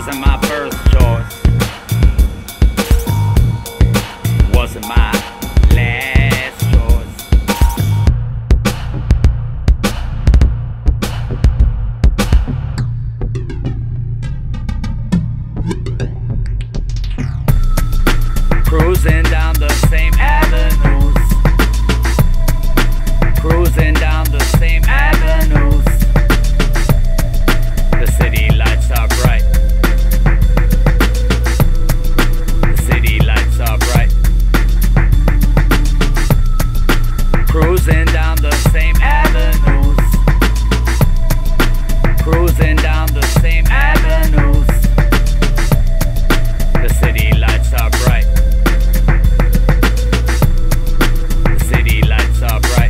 Wasn't my first choice, wasn't my last choice. Cruising down the same avenues, cruising down the same avenues. The city lights are bright, the city lights are bright. Cruising down the same avenues, cruising down the same avenues. The city lights are bright, the city lights are bright.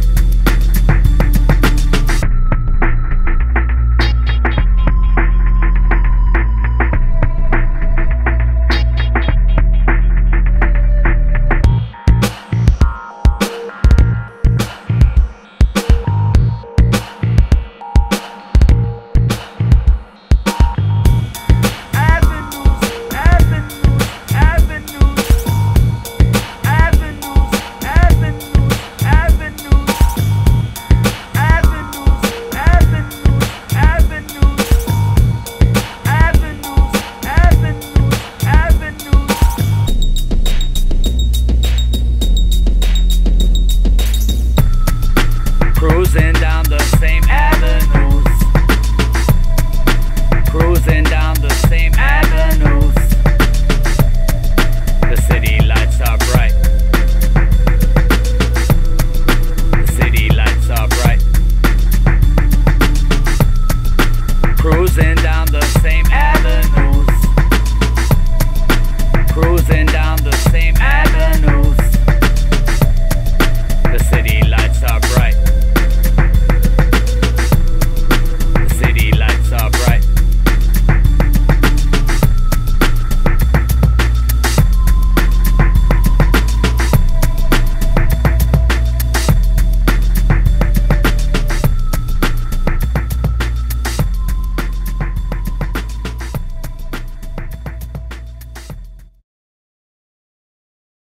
Cruising down the same avenue.